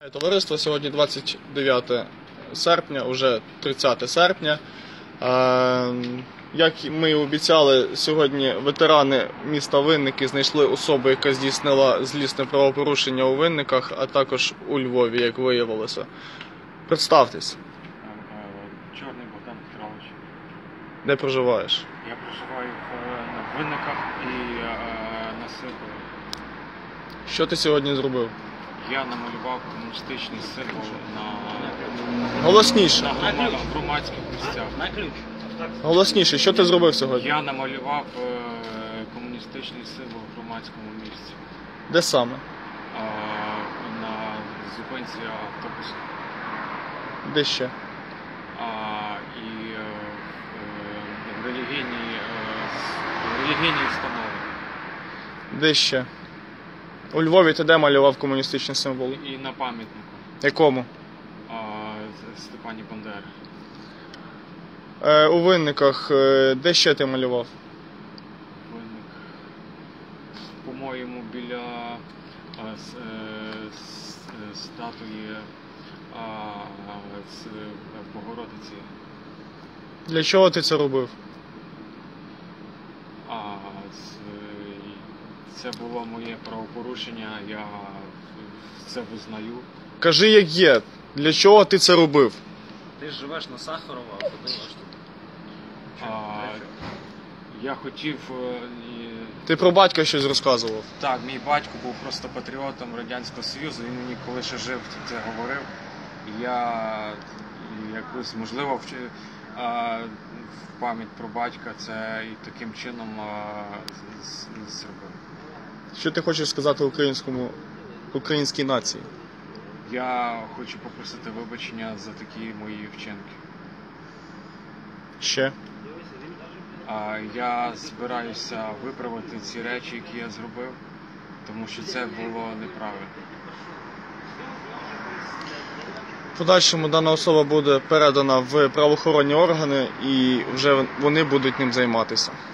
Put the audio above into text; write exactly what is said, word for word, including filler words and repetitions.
Товариство, сьогодні двадцять дев'яте серпня, уже тридцяте серпня. Як ми і обіцяли, сьогодні ветерани міста Винники знайшли особу, яка здійснила злісне правопорушення у Винниках, а також у Львові, як виявилося. Представтесь. Чорний Богдан Петрович. Де проживаєш? Я проживаю в Винниках і на Сихові. Що ти сьогодні зробив? Я намалював комуністичний символ на, Голосніше. на грома... громадських місцях. Голосніше. Що ти зробив сьогодні? Я намалював е... комуністичний символ в громадському місці. Де саме? Е... На зупинці автобусу. Де ще? А, і е... в релігійній, е... релігійній установі. Де ще? У Львові ти де малював комуністичний символ? І на пам'ятнику. Якому? А, Степані Бандери. Е, у Винниках е, де ще ти малював? Винник. По-моєму, біля а, с, е, с, е, статуї а, з Богородиці. Для чого ти це робив? А, з, це було моє правопорушення, я це визнаю. Кажи, як є. Для чого ти це робив? Ти ж живеш на Сахарова, а подумаєш тут. А, я хотів... І... Ти про батька щось розказував. Так, мій батько був просто патріотом Радянського Союзу, він мені коли ще жив, це говорив. І я якось, можливо, в, а, в пам'ять про батька це і таким чином а, зробив. Що ти хочеш сказати українському, українській нації? Я хочу попросити вибачення за такі мої вчинки. Ще? А, я збираюся виправити ці речі, які я зробив, тому що це було неправильно. В подальшому дана особа буде передана в правоохоронні органи і вже вони будуть ним займатися.